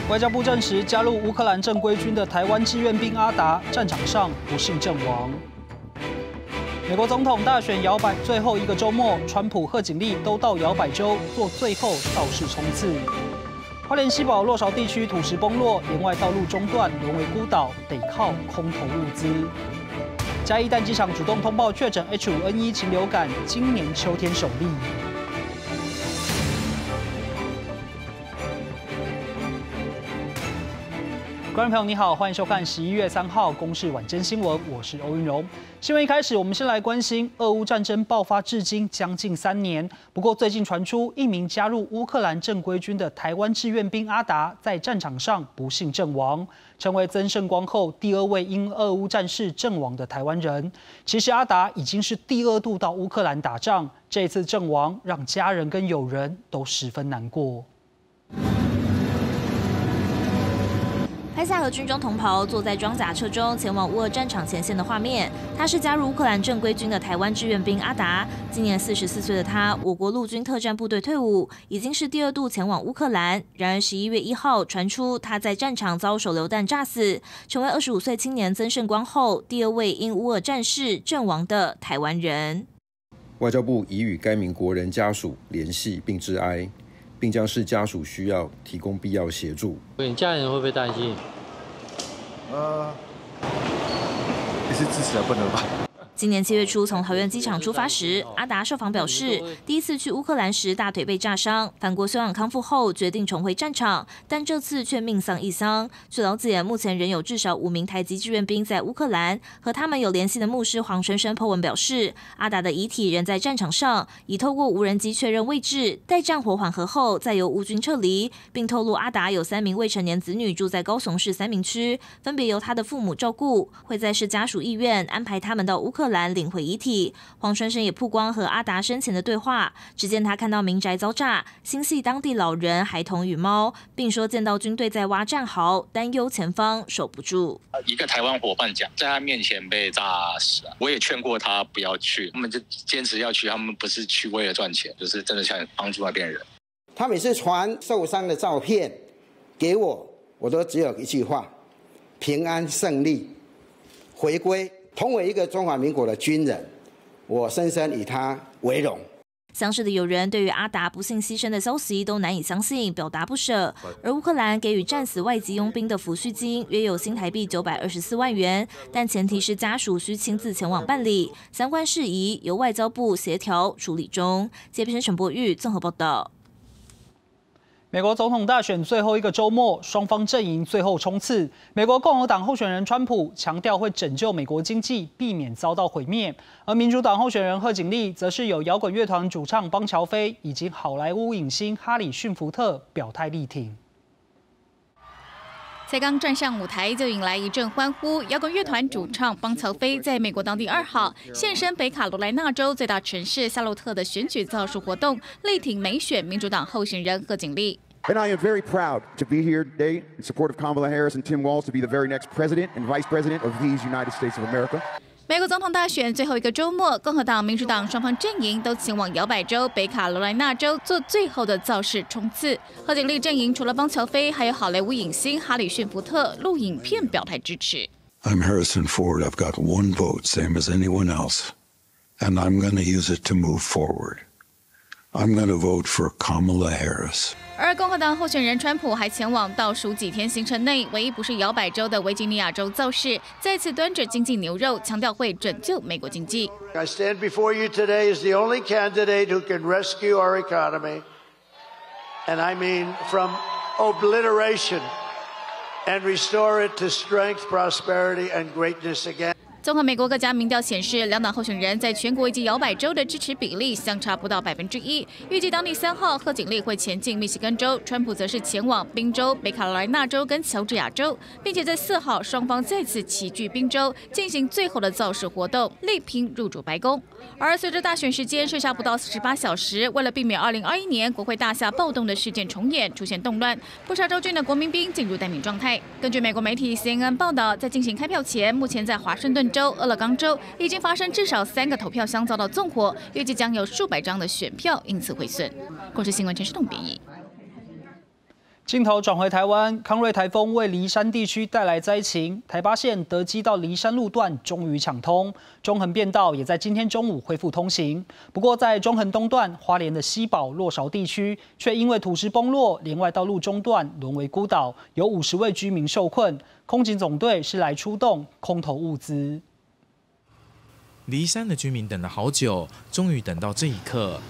外交部证实，加入乌克兰正规军的台湾志愿兵阿达，战场上不幸阵亡。美国总统大选摇摆最后一个周末，川普、贺锦丽都到摇摆州做最后造势冲刺。花莲西堡落韶地区土石崩落，连外道路中断，沦为孤岛，得靠空投物资。嘉义蛋机场主动通报确诊 H5N1 禽流感，今年秋天首例。观众朋友你好，欢迎收看11月3号公视晚间新闻，我是欧云荣。新闻一开始，我们先来关心俄乌战争爆发至今将近3年，不过最近传出一名加入乌克兰正规军的台湾志愿兵阿达在战场上不幸阵亡，成为曾圣光后第2位因俄乌战事阵亡的台湾人。其实阿达已经是第2度到乌克兰打仗，这一次阵亡让家人跟友人都十分难过。 拍下和军中同袍坐在装甲车中前往乌俄战场前线的画面。他是加入乌克兰正规军的台湾志愿兵阿达。今年44岁的他，我国陆军特战部队退伍，已经是第2度前往乌克兰。然而11月1号传出他在战场遭手榴弹炸死，成为25岁青年曾圣光后第2位因乌俄战事阵亡的台湾人。 外交部已与该名国人家属联系并致哀，并将视家属需要提供必要协助。 你家人会不会担心？ 也是支持啊，不能吧？ 今年7月初从桃园机场出发时，阿达受访表示，第一次去乌克兰时大腿被炸伤，返国休养康复后决定重回战场，但这次却命丧异乡。据了解，目前仍有至少5名台籍志愿兵在乌克兰。和他们有联系的牧师黄春生 po 文表示，阿达的遗体仍在战场上，已透过无人机确认位置，待战火缓和后再由乌军撤离，并透露阿达有3名未成年子女住在高雄市三民区，分别由他的父母照顾，会在视家属意愿安排他们到乌克兰领回遗体。黄春生也曝光和阿达生前的对话，只见他看到民宅遭炸，心系当地老人、孩童与猫，并说见到军队在挖战壕，担忧前方守不住。 一个台湾伙伴讲，在他面前被炸死了，我也劝过他不要去，他们就坚持要去，他们不是去为了赚钱，就是真的想帮助那边人。 他每次传受伤的照片给我，我都只有一句话：平安胜利，回归。同为一个中华民国的军人，我深深以他为荣。 相识的友人对于阿达不幸牺牲的消息都难以相信，表达不舍。而乌克兰给予战死外籍佣兵的抚恤金约有新台币924万元，但前提是家属需亲自前往办理，相关事宜由外交部协调处理中。接片陈柏玉综合报道。 美国总统大选最后一个周末，双方阵营最后冲刺。美国共和党候选人川普强调会拯救美国经济，避免遭到毁灭；而民主党候选人贺锦丽则是有摇滚乐团主唱邦乔飞以及好莱坞影星哈里逊福特表态力挺。 才刚站上舞台，就引来一阵欢呼。摇滚乐团主唱邦乔飞在美国当地2号现身北卡罗来纳州最大城市夏洛特的选举造势活动，力挺美选民主党候选人贺锦丽。 And I am very proud to be here today in support of Kamala Harris and Tim Walz to be the very next president and vice president of these United States of America. 美国总统大选最后一个周末，共和党、民主党双方阵营都前往摇摆州北卡罗来纳州做最后的造势冲刺。贺锦丽阵营除了邦乔飞，还有好莱坞影星哈里逊福特录影片表态支持。 I'm Harrison Ford. I've got one vote, same as anyone else, and I'm going to use it to move forward. I'm going to vote for Kamala Harris. 而共和党候选人川普还前往倒数几天行程内唯一不是摇摆州的维吉尼亚州造势，再次端着经济牛肉，强调会拯救美国经济。 I stand before you today as the only candidate who can rescue our economy, and I mean from obliteration, and restore it to strength, prosperity, and greatness again. 综合美国各家民调显示，两党候选人在全国以及摇摆州的支持比例相差不到1%。预计当地3号，贺锦丽会前进密西根州，川普则是前往宾州、北卡罗来纳州跟乔治亚州，并且在4号双方再次齐聚宾州，进行最后的造势活动，力拼入主白宫。而随着大选时间剩下不到48小时，为了避免2021年国会大厦暴动的事件重演，出现动乱，不少州郡的国民兵进入待命状态。根据美国媒体 CNN 报道，在进行开票前，目前在华盛顿州、俄勒冈州已经发生至少3个投票箱遭到纵火，预计将有数百张的选票因此毁损。公视新闻陈世栋编译。 镜头转回台湾，康瑞台风为梨山地区带来灾情，台八线德基到梨山路段终于抢通，中横便道也在今天中午恢复通行。不过，在中横东段，花莲的西宝、洛韶地区却因为土石崩落，连外道路中段沦为孤岛，有50位居民受困。空警总队是来出动空投物资。 梨山的居民等了好久，终于等到这一刻。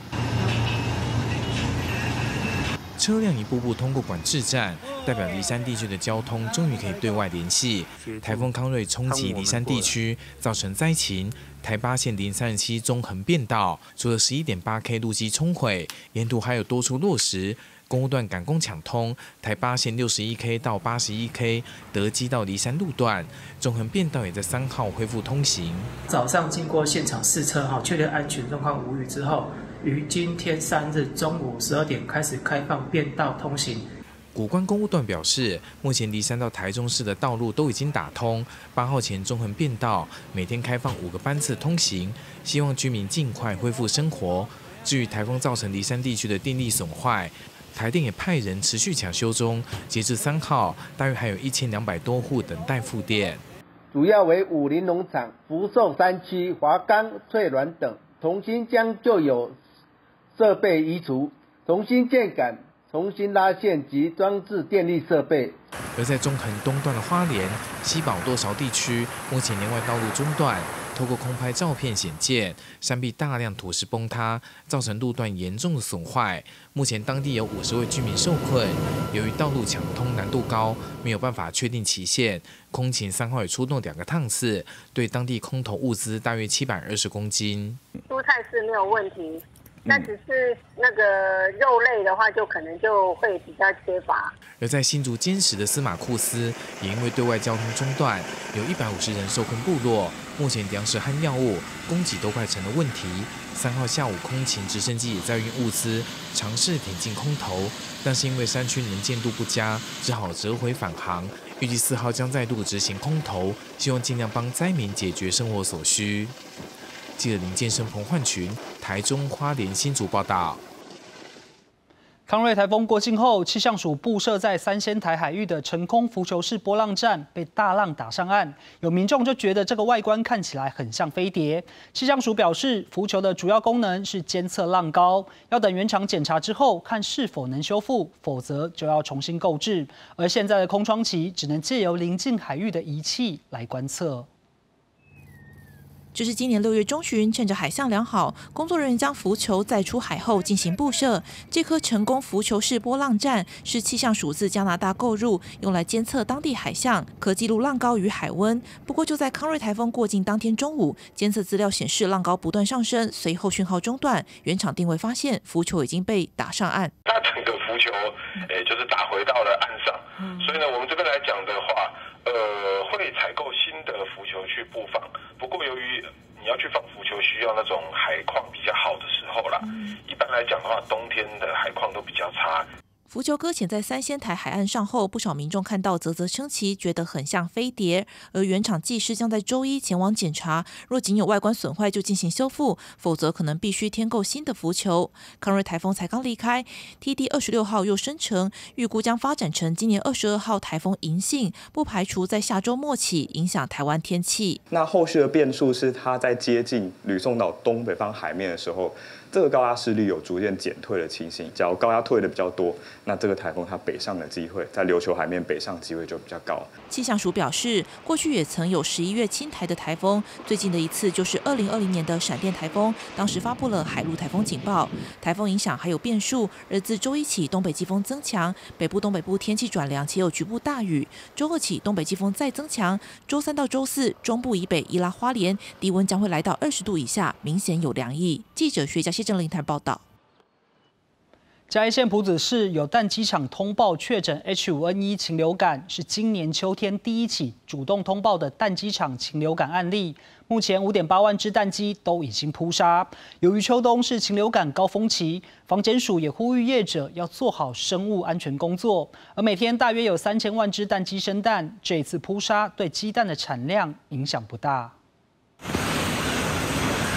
车辆一步步通过管制站，代表梨山地区的交通终于可以对外联系。台风康瑞冲击梨山地区，造成灾情。台八线037中横便道，除了11.8K 路基冲毁，沿途还有多处落石。公路段赶工抢通，台八线61K 到81K 德基到梨山路段，中横便道也在3号恢复通行。 早上经过现场试车确认安全状况无虞之后，于今天3日中午12点开始开放便道通行。 谷关公路段表示，目前梨山到台中市的道路都已经打通，8号前中横便道每天开放5个班次通行，希望居民尽快恢复生活。至于台风造成梨山地区的电力损坏，台电也派人持续抢修中，截至3号，大约还有1200多户等待复电。 主要为武林农场、福寿山区、华冈、翠峦等，重新将旧有设备移除，重新建杆、重新拉线及装置电力设备。 而在中横东段的花莲、西宝、洛韶地区，目前连外道路中段，透过空拍照片显见，山壁大量土石崩塌，造成路段严重的损坏。目前当地有50位居民受困，由于道路抢通难度高，没有办法确定期限。空勤3号也出动2个趟次，对当地空投物资大约720公斤。 蔬菜是没有问题。那只是那个肉类的话，就可能就会比较缺乏。 而在新竹坚实的司马库斯，也因为对外交通中断，有150人受困部落。目前粮食和药物供给都快成了问题。3号下午，空勤直升机也在运物资，尝试挺进空投，但是因为山区能见度不佳，只好折回返航。预计4号将再度执行空投，希望尽量帮灾民解决生活所需。记者林建生、彭焕群，台中花莲新竹报道。 康瑞台风过境后，气象署布设在3仙台海域的成空浮球式波浪站被大浪打上岸，有民众就觉得这个外观看起来很像飞碟。气象署表示，浮球的主要功能是监测浪高，要等原厂检查之后看是否能修复，否则就要重新购置。而现在的空窗期只能借由临近海域的仪器来观测。 这是今年6月中旬，趁着海象良好，工作人员将浮球载出海后进行布设。这颗成功浮球式波浪站是气象署自加拿大购入，用来监测当地海象，可记录浪高与海温。不过就在康瑞台风过境当天中午，监测资料显示浪高不断上升，随后讯号中断，原厂定位发现浮球已经被打上岸。 那整个浮球，就是打回到了岸上。所以呢，我们这边来讲的话，会采购新的浮球去布放。不过由于你要去放浮球，需要那种海况比较好的时候啦。一般来讲的话，冬天的海况都比较差。 浮球搁浅在3仙台海岸上后，不少民众看到啧啧称奇，觉得很像飞碟。而原厂技师将在周一前往检查，若仅有外观损坏就进行修复，否则可能必须添购新的浮球。康瑞台风才刚离开 ，TD 26号又生成，预估将发展成今年22号台风银杏，不排除在下周末起影响台湾天气。 那后续的变数是它在接近吕宋岛东北方海面的时候，这个高压势力有逐渐减退的情形。假如高压退的比较多，那这个台风它北上的机会，在琉球海面北上机会就比较高。 气象署表示，过去也曾有11月侵台的台风，最近的一次就是2020年的闪电台风，当时发布了海陆台风警报。台风影响还有变数，而自周一起东北季风增强，北部东北部天气转凉且有局部大雨。周二起东北季风再增强，周3到周4中部以北宜兰花莲低温将会来到20度以下，明显有凉意。记者薛家谢郑林台报道。 嘉义县朴子市有蛋鸡场通报确诊 H5N1 禽流感，是今年秋天第1起主动通报的蛋鸡场禽流感案例。目前5.8万只蛋鸡都已经扑杀。由于秋冬是禽流感高峰期，防检署也呼吁业者要做好生物安全工作。而每天大约有3000万只蛋鸡生蛋，这次扑杀对鸡蛋的产量影响不大。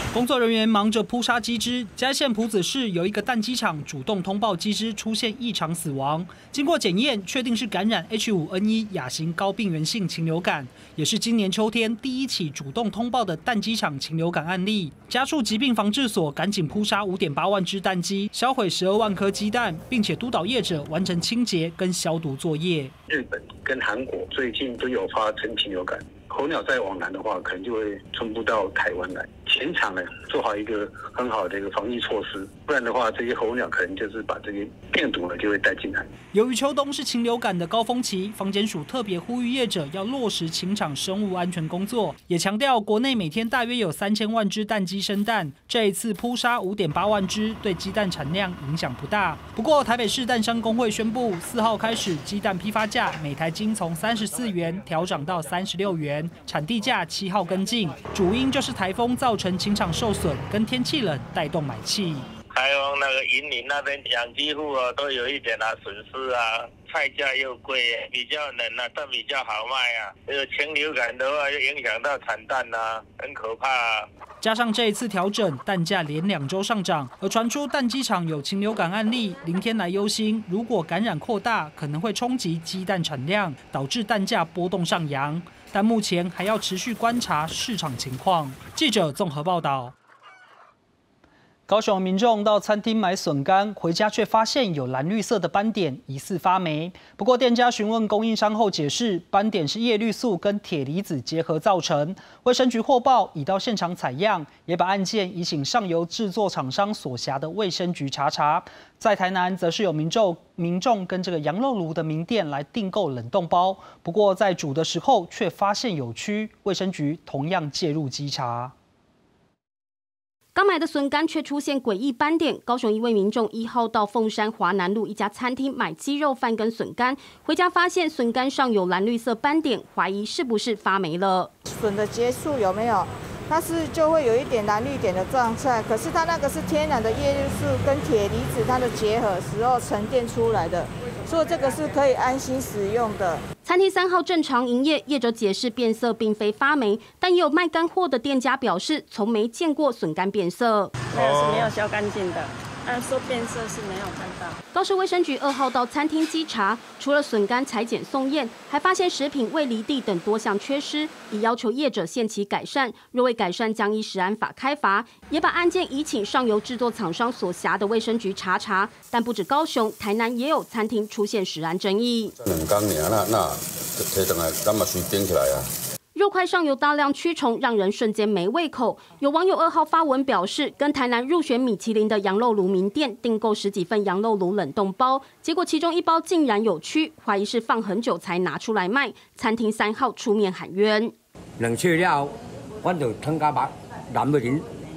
工作人员忙着扑杀鸡只。嘉义县埔子市有一个蛋鸡场主动通报鸡只出现异常死亡，经过检验，确定是感染 H5N1 亚型高病原性禽流感，也是今年秋天第一起主动通报的蛋鸡场禽流感案例。家畜疾病防治所赶紧扑杀5.8万只蛋鸡，销毁12万颗鸡蛋，并且督导业者完成清洁跟消毒作业。 日本跟韩国最近都有发生禽流感。候鸟再往南的话，可能就会传播到台湾来。前场呢，做好一个很好的一个防疫措施，不然的话，这些候鸟可能就是把这些病毒呢就会带进来。 由于秋冬是禽流感的高峰期，防检署特别呼吁业者要落实禽场生物安全工作，也强调国内每天大约有3000万只蛋鸡生蛋，这一次扑杀5.8万只，对鸡蛋产量影响不大。不过，台北市蛋商工会宣布，4号开始鸡蛋批发价每台斤从34元调涨到36元，产地价7号跟进，主因就是台风造成禽场受损，跟天气冷带动买气。 台湾那个云林那边养鸡户都有一点损失啊，菜价又贵，比较冷啊，但比较好卖啊。这个禽流感的话，就影响到产蛋啊，很可怕啊。 加上这一次调整，蛋价连2周上涨，而传出蛋鸡场有禽流感案例，林天来忧心，如果感染扩大，可能会冲击鸡蛋产量，导致蛋价波动上扬。但目前还要持续观察市场情况。记者综合报道。高雄民众到餐厅买笋干，回家却发现有蓝绿色的斑点，疑似发霉。不过店家询问供应商后解释，斑点是叶绿素跟铁离子结合造成。卫生局获报，已到现场采样，也把案件移请上游制作厂商所辖的卫生局查。在台南，则是有民众跟这个羊肉炉的名店来订购冷冻包，不过在煮的时候却发现有蛆，卫生局同样介入稽查。 刚买的笋干却出现诡异斑点。高雄一位民众1号到凤山华南路一家餐厅买鸡肉饭跟笋干，回家发现笋干上有蓝绿色斑点，怀疑是不是发霉了。 笋的结束有没有？它就会有一点蓝绿点的状态，可是它那个是天然的叶绿素跟铁离子它的结合时候沉淀出来的，所以这个是可以安心使用的。 餐厅3号正常营业，业者解释变色并非发霉，但也有卖干货的店家表示，从没见过笋干变色。 那个是没有消干净的。按说变色是没有看到。 高雄卫生局2号到餐厅稽查，除了笋干采检送验，还发现食品未离地等多项缺失，已要求业者限期改善，若未改善将依食安法开罚，也把案件移请上游制作厂商所辖的卫生局查。但不止高雄，台南也有餐厅出现食安争议。 2天那提回来，咱嘛随冰起来啊。 肉块上有大量蛆虫，让人瞬间没胃口。有网友2号发文表示，跟台南入选米其林的羊肉炉名店订购10几份羊肉炉冷冻包，结果其中1包竟然有蛆，怀疑是放很久才拿出来卖。餐厅3号出面喊冤。 冷却了后，我就汤加白，蓝要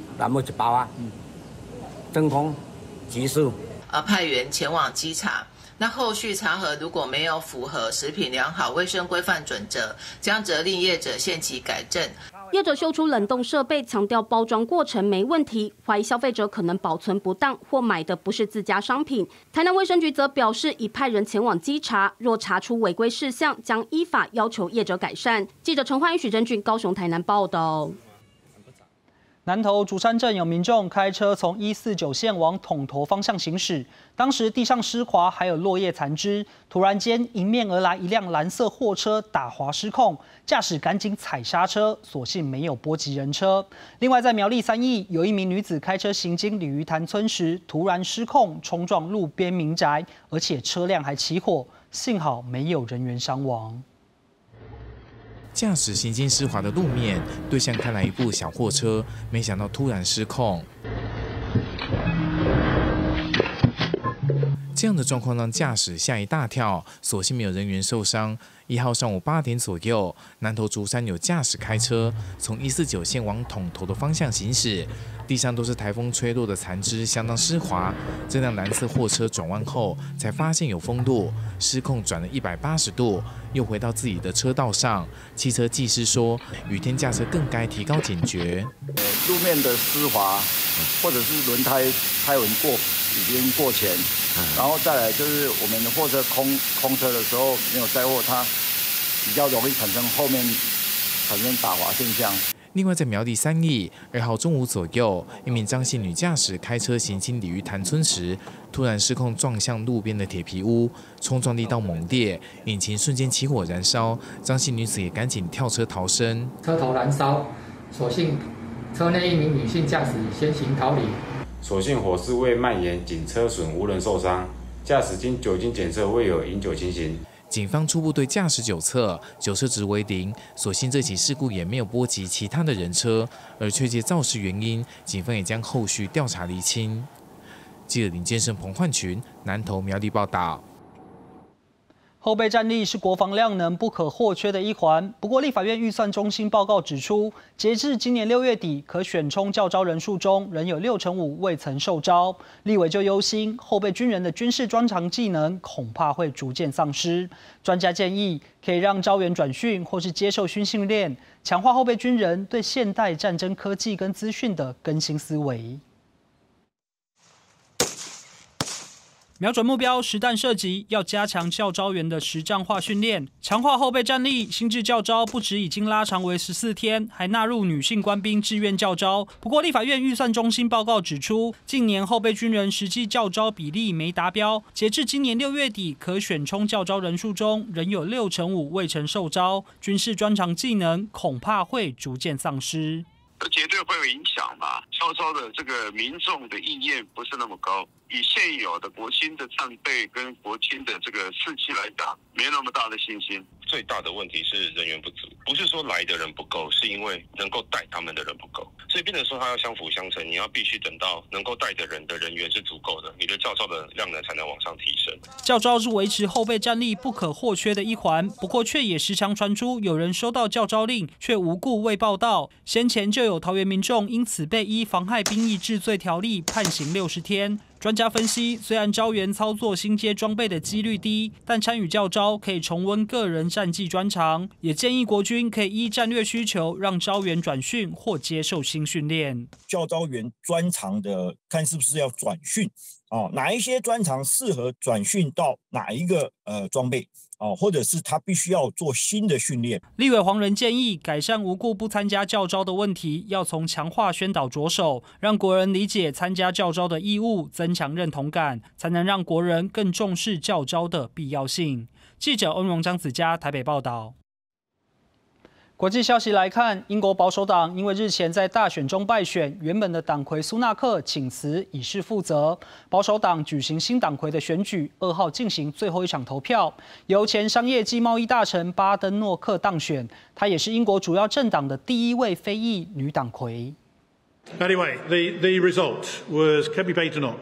1包啊，真空急速。 派员前往稽查。那后续查核如果没有符合食品良好卫生规范准则，将责令业者限期改正。 业者秀出冷冻设备，强调包装过程没问题，怀疑消费者可能保存不当或买的不是自家商品。台南卫生局则表示，已派人前往稽查，若查出违规事项，将依法要求业者改善。记者陈焕宇、许真俊高雄台南报道。 南投竹山镇有民众开车从149线往统头方向行驶，当时地上湿滑，还有落叶残枝。突然间，迎面而来一辆蓝色货车打滑失控，驾驶赶紧踩刹车，所幸没有波及人车。另外，在苗栗3义，有一名女子开车行经鲤鱼潭村时，突然失控冲撞路边民宅，而且车辆还起火，幸好没有人员伤亡。 驾驶行经湿滑的路面，对向开来一部小货车，没想到突然失控。这样的状况让驾驶吓一大跳，所幸没有人员受伤。1号上午8点左右，南投竹山有驾驶开车从149线往统头的方向行驶，地上都是台风吹落的残枝，相当湿滑。这辆蓝色货车转弯后，才发现有风度，失控转了180度，又回到自己的车道上。汽车技师说，雨天驾车更该提高警觉。 路面的湿滑，或者是轮胎纹已经过前，然后再来就是我们的货车空车的时候没有载货，它比较容易后面产生打滑现象。 另外，在苗栗三义2号中午左右，一名张姓女驾驶开车行经鲤鱼潭村时，突然失控撞向路边的铁皮屋，冲撞力道猛烈，引擎瞬间起火燃烧。张姓女子也赶紧跳车逃生。 车头燃烧，所幸车内一名女性驾驶先行逃离。 所幸火势未蔓延，仅车损，无人受伤。驾驶经酒精检测未有饮酒情形。 警方初步对驾驶酒测值为0，所幸这起事故也没有波及其他的人车，而确切肇事原因，警方也将后续调查厘清。记者林建胜、彭焕群南投苗栗报道。 后备战力是国防量能不可或缺的一环。不过，立法院预算中心报告指出，截至今年6月底，可选充教召人数中，仍有65%未曾受召。立委就忧心，后备军人的军事专长技能恐怕会逐渐丧失。专家建议，可以让召员转训或是接受军训练，强化后备军人对现代战争科技跟资讯的更新思维。瞄准目标，实弹射击，要加强教召员的实战化训练，强化后备战力。新制教召不只已经拉长为14天，还纳入女性官兵志愿教召。不过，立法院预算中心报告指出，近年后备军人实际教召比例没达标，截至今年6月底，可选充教召人数中，仍有65%未曾受召，军事专长技能恐怕会逐渐丧失。 绝对会有影响嘛，教召的这个民众的意愿不是那么高。以现有的国军的战备跟国军的这个士气来讲，没那么大的信心。 最大的问题是人员不足，不是说来的人不够，是因为能够带他们的人不够，所以变成说它要相辅相成，你要必须等到能够带的人的人员是足够的，你的教召的量能才能往上提升。 教召是维持后备战力不可或缺的一环，不过却也时常传出有人收到教召令却无故未报到。先前就有桃园民众因此被依妨害兵役治罪条例判刑60天。专家分析，虽然召员操作新阶装备的几率低，但参与教召可以重温个人战技专长，也建议国军可以依战略需求让召员转训或接受新训练。 教召员专长的看是不是要转训哪一些专长适合转训到哪一个装备或者是他必须要做新的训练。 立委黄仁建议改善无故不参加教召的问题，要从强化宣导着手，让国人理解参加教召的义务，增强认同感，才能让国人更重视教召的必要性。记者欧荣张子嘉台北报道。国际消息来看，英国保守党因为日前在大选中败选，原本的党魁苏纳克请辞以示负责。保守党举行新党魁的选举，2号进行最后一场投票，由前商业及贸易大臣巴登诺克当选，她也是英国主要政党的第一位非裔女党魁。 Anyway, the result was Kemi Badenoch,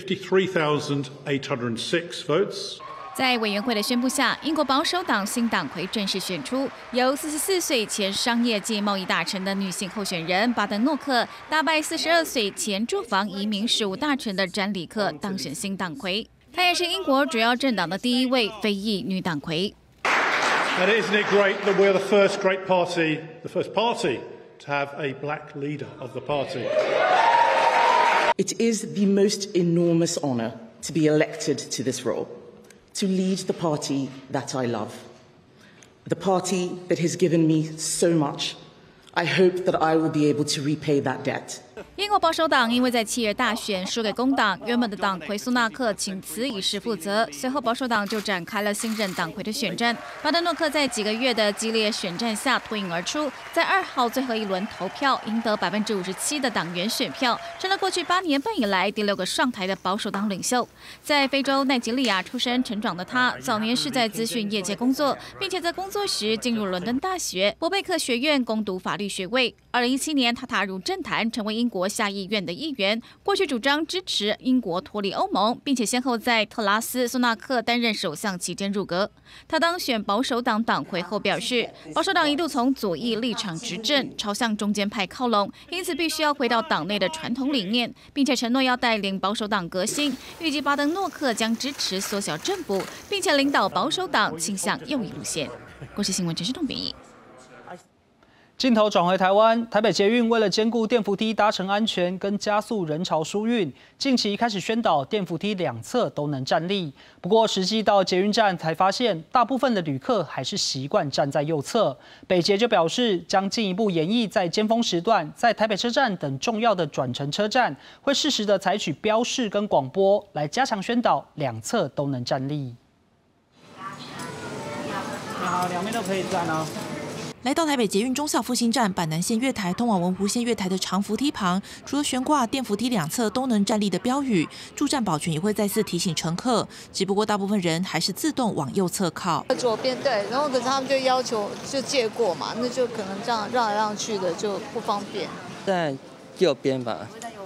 53,806 votes. 在委员会的宣布下，英国保守党新党魁正式选出，由44岁前商业及贸易大臣的女性候选人巴登诺克打败42岁前住房移民事务大臣的詹里克当选新党魁。她也是英国主要政党的第一位非裔女党魁。 And isn't it great that we're the first great party, the first party to have a black leader of the party? It is the most enormous honour to be elected to this role.To lead the party that I love, the party that has given me so much. I hope that I will be able to repay that debt. 英国保守党因为在7月大选输给工党，原本的党魁苏纳克请辞以示负责。随后保守党就展开了新任党魁的选战。巴登诺克在几个月的激烈选战下脱颖而出，在2号最后一轮投票赢得57%的党员选票，成了过去8年半以来第6个上台的保守党领袖。在非洲奈及利亚出生成长的他，早年是在资讯业界工作，并且在工作时进入伦敦大学伯贝克学院攻读法律学位。2017年，他踏入政坛，成为英国下议院的议员。过去主张支持英国脱离欧盟，并且先后在特拉斯·苏纳克担任首相期间入阁。他当选保守党党魁后表示，保守党一度从左翼立场执政，朝向中间派靠拢，因此必须要回到党内的传统理念，并且承诺要带领保守党革新。预计巴登诺克将支持缩小政府，并且领导保守党倾向右翼路线。国际新闻陈世栋编译。 镜头转回台湾，台北捷运为了兼顾电扶梯搭乘安全跟加速人潮疏运，近期开始宣导电扶梯两侧都能站立。不过实际到捷运站才发现，大部分的旅客还是习惯站在右侧。北捷就表示，将进一步研议在尖峰时段，在台北车站等重要的转乘车站，会适时的采取标示跟广播来加强宣导，两侧都能站立。你好，两边都可以站哦。 来到台北捷运忠孝复兴站板南线月台通往文湖线月台的长扶梯旁，除了悬挂电扶梯两侧都能站立的标语，驻站保全也会再次提醒乘客。只不过大部分人还是自动往右侧靠。 左边对，然后可是他们就要求就借过嘛，那就可能这样让来让去的就不方便。 在右边吧。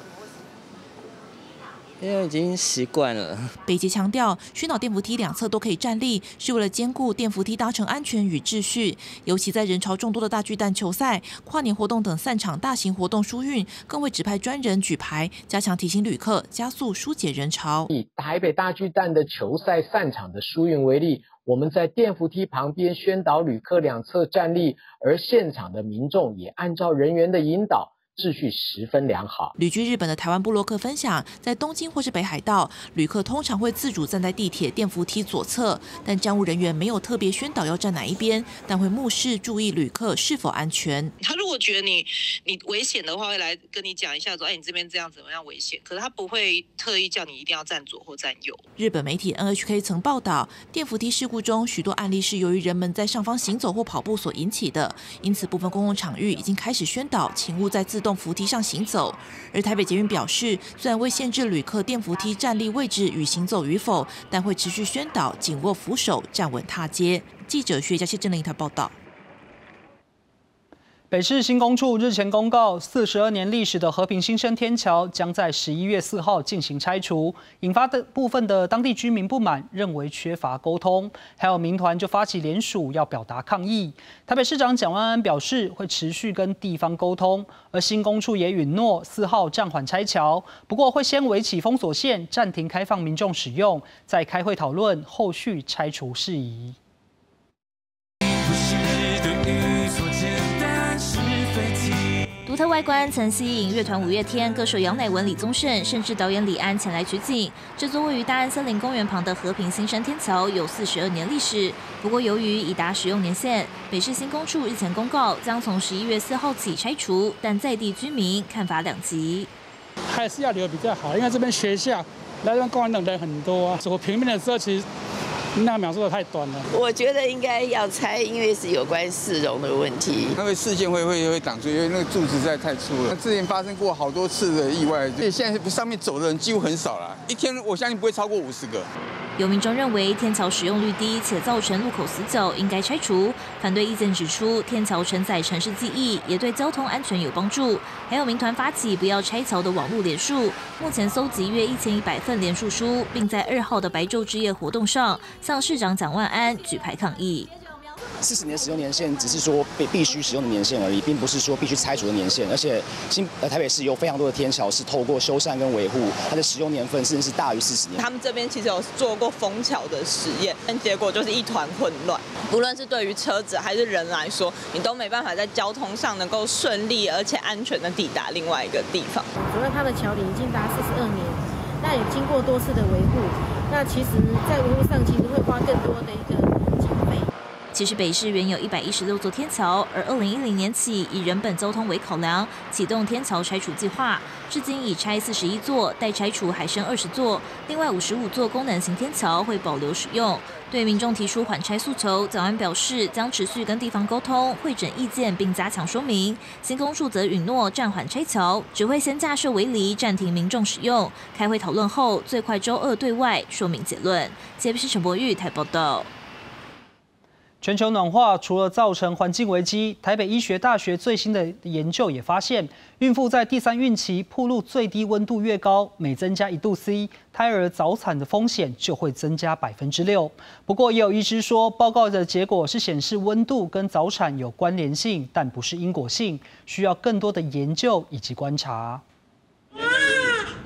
因为已经习惯了。 北捷强调，宣导电扶梯两侧都可以站立，是为了兼顾电扶梯搭乘安全与秩序。尤其在人潮众多的大巨蛋球赛、跨年活动等散场大型活动疏运，更会指派专人举牌，加强提醒旅客，加速疏解人潮。 以台北大巨蛋的球赛散场的疏运为例，我们在电扶梯旁边宣导旅客两侧站立，而现场的民众也按照人员的引导，秩序十分良好。 旅居日本的台湾部落客分享，在东京或是北海道，旅客通常会自主站在地铁电扶梯左侧，但站务人员没有特别宣导要站哪一边，但会目视注意旅客是否安全。 他如果觉得你危险的话，会来跟你讲一下说，哎，你这边这样怎么样危险？可是他不会特意叫你一定要站左或站右。 日本媒体 NHK 曾报道，电扶梯事故中许多案例是由于人们在上方行走或跑步所引起的，因此部分公共场域已经开始宣导，请勿在自动扶梯上行走。而台北捷运表示，虽然未限制旅客电扶梯站立位置与行走与否，但会持续宣导紧握扶手，站稳踏阶。记者薛佳谢郑林台报道。 北市新工处日前公告，42年历史的和平新生天桥将在11月4号进行拆除，引发的部分的当地居民不满，认为缺乏沟通，还有民团就发起联署要表达抗议。台北市长蒋万安表示会持续跟地方沟通，而新工处也允诺4号暂缓拆桥，不过会先围起封锁线，暂停开放民众使用，再开会讨论后续拆除事宜。 独特外观曾吸引乐团五月天、歌手杨乃文、李宗盛，甚至导演李安前来取景。这座位于大安森林公园旁的和平新生天桥有42年历史，不过由于已达使用年限，北市新工处日前公告将从11月4号起拆除，但在地居民看法两极。 还是要留比较好，因为这边学校来这边公园的人很多啊，走平面的时候其实。那描述的太短了， 我觉得应该要拆，因为是有关市容的问题。 那个视线会挡住，因为那个柱子实在太粗了。之前发生过好多次的意外，所以现在上面走的人几乎很少了，一天我相信不会超过50个。 有民众认为天桥使用率低且造成路口死角，应该拆除。反对意见指出，天桥承载城市记忆，也对交通安全有帮助。还有民团发起不要拆桥的网络联署，目前搜集约1100份联署书，并在2号的白昼之夜活动上向市长蒋万安举牌抗议。 40年使用年限只是说必须使用的年限而已，并不是说必须拆除的年限。而且台北市有非常多的天桥是透过修缮跟维护，它的使用年份甚至是大于40年。 他们这边其实有做过封桥的实验，但结果就是一团混乱。不论是对于车子还是人来说，你都没办法在交通上能够顺利而且安全的抵达另外一个地方。 主要它的桥龄已经达42年，那也经过多次的维护，那其实在维护上其实会花更多的一个经费。 其实北市原有116座天桥，而2010年起以人本交通为考量，启动天桥拆除计划，至今已拆41座，待拆除还剩20座，另外55座功能型天桥会保留使用。对民众提出缓拆诉求，蒋万表示将持续跟地方沟通，会诊意见并加强说明。新工处则允诺暂缓拆桥，只会先架设围篱，暂停民众使用。开会讨论后，最快周2对外说明结论。TVBS陈柏玉台报道。 全球暖化除了造成环境危机，台北医学大学最新的研究也发现，孕妇在第3孕期暴露最低温度越高，每增加1度C， 胎儿早产的风险就会增加6%。不过也有医师说，报告的结果是显示温度跟早产有关联性，但不是因果性，需要更多的研究以及观察。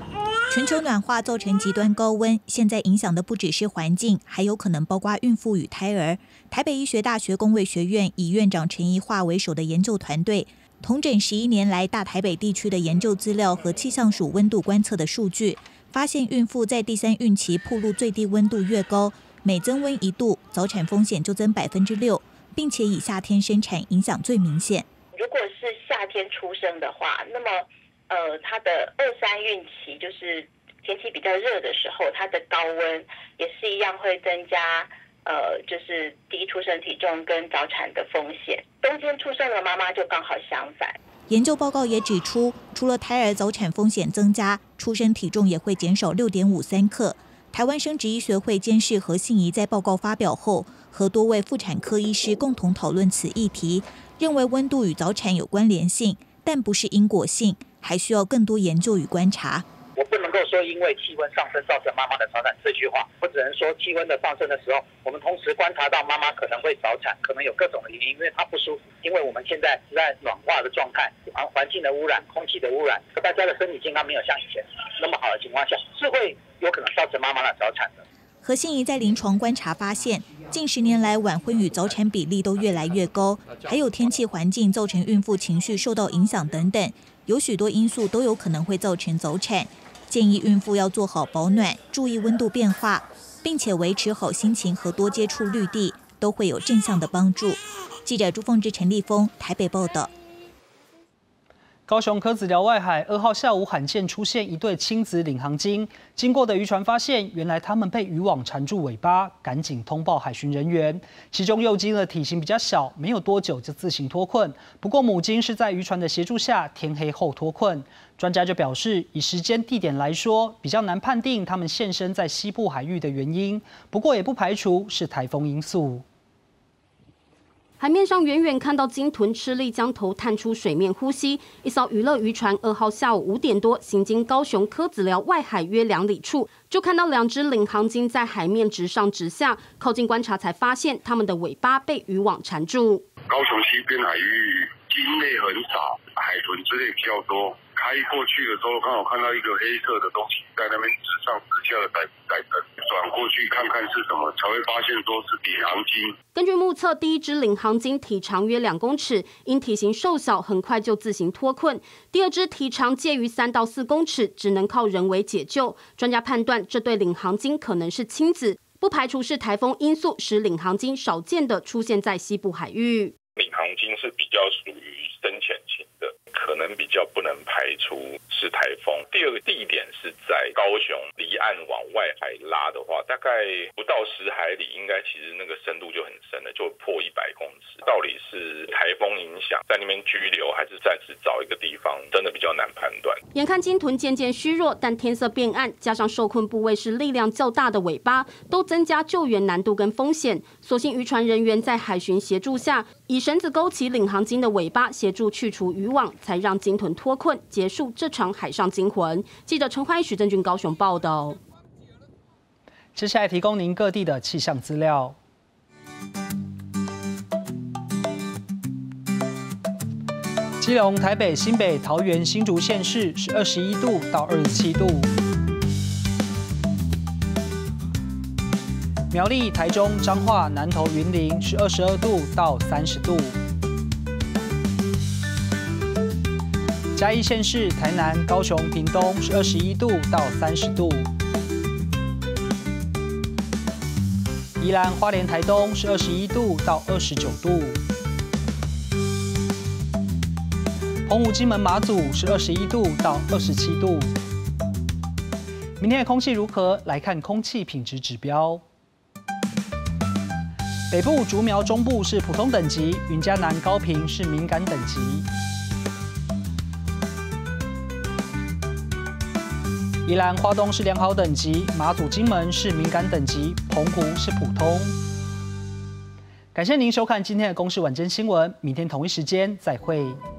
全球暖化造成极端高温，现在影响的不只是环境，还有可能包括孕妇与胎儿。台北医学大学公卫学院以院长陈宜桦为首的研究团队，统整11年来大台北地区的研究资料和气象署温度观测的数据，发现孕妇在第3孕期暴露最低温度越高，每增温1度，早产风险就增6%，并且以夏天生产影响最明显。 如果是夏天出生的话，那么它的2、3孕期就是天气比较热的时候，它的高温也是一样会增加就是低出生体重跟早产的风险。冬天出生的妈妈就刚好相反。 研究报告也指出，除了胎儿早产风险增加，出生体重也会减少6.53克。台湾生殖医学会监事何信怡在报告发表后，和多位妇产科医师共同讨论此议题，认为温度与早产有关联性，但不是因果性，还需要更多研究与观察。 我不能够说因为气温上升造成妈妈的早产这句话，我只能说气温的上升的时候，我们同时观察到妈妈可能会早产，可能有各种的原因，因为她不舒服，因为我们现在是在暖化的状态，环境的污染、空气的污染，大家的身体健康没有像以前那么好的情况下，是会有可能造成妈妈的早产的。 何信怡在临床观察发现，近10年来晚婚与早产比例都越来越高，还有天气环境造成孕妇情绪受到影响等等，有许多因素都有可能会造成早产。建议孕妇要做好保暖，注意温度变化，并且维持好心情和多接触绿地，都会有正向的帮助。记者朱凤芝、陈立峰台北报道。 高雄柯子寮外海2号下午罕见出现一对亲子领航鲸，经过的渔船发现，原来他们被渔网缠住尾巴，赶紧通报海巡人员。其中幼鲸的体型比较小，没有多久就自行脱困。不过母鲸是在渔船的协助下天黑后脱困。专家就表示，以时间地点来说，比较难判定他们现身在西部海域的原因。不过也不排除是台风因素。 海面上远远看到鲸豚吃力将头探出水面呼吸。一艘娱乐渔船2号下午5点多行经高雄柯子寮外海约2里处，就看到2只领航鲸在海面直上直下。靠近观察才发现，它们的尾巴被渔网缠住。 高雄西边海域鲸类很少，海豚之类比较多。开过去的时候，刚好看到一个黑色的东西在那边直上直下的在转过去看看是什么，才会发现说是领航鲸。 根据目测，第1只领航鲸体长约2公尺，因体型瘦小，很快就自行脱困。第2只体长介于3到4公尺，只能靠人为解救。专家判断，这对领航鲸可能是亲子，不排除是台风因素使领航鲸少见的出现在西部海域。 领航鲸是比较属于深潜型的，可能比较不能排除是台风。第2个地点是在高雄，离岸往外海拉的话，大概不到10海里，应该其实那个深度就很深了，就破100公尺。到底是台风影响在那边居留，还是暂时找一个地方，真的比较难判断。 眼看鲸豚渐渐虚弱，但天色变暗，加上受困部位是力量较大的尾巴，都增加救援难度跟风险。所幸渔船人员在海巡协助下，以绳子勾起领航鲸的尾巴，协助去除渔网，才让鲸豚脱困，结束这场海上惊魂。记者陈怀、许正军高雄报道。 接下来提供您各地的气象资料。基隆、台北、新北、桃园、新竹县市是21度到27度。苗栗、台中、彰化、南投、云林是22度到30度。嘉义县市台南、高雄、屏东是21度到30度。宜兰、花莲、台东是21度到29度。澎湖、金门、马祖是21度到27度。明天的空气如何？来看空气品质指标。北部、竹苗、中部是普通等级，云嘉南、高屏是敏感等级。宜兰、花东是良好等级，马祖、金门是敏感等级，澎湖是普通。感谢您收看今天的公视晚间新闻，明天同一时间再会。